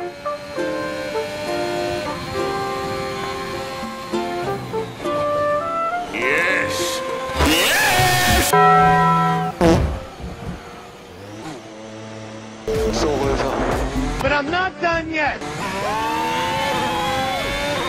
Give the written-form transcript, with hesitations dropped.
Yes! Yes! It's all over. But I'm not done yet!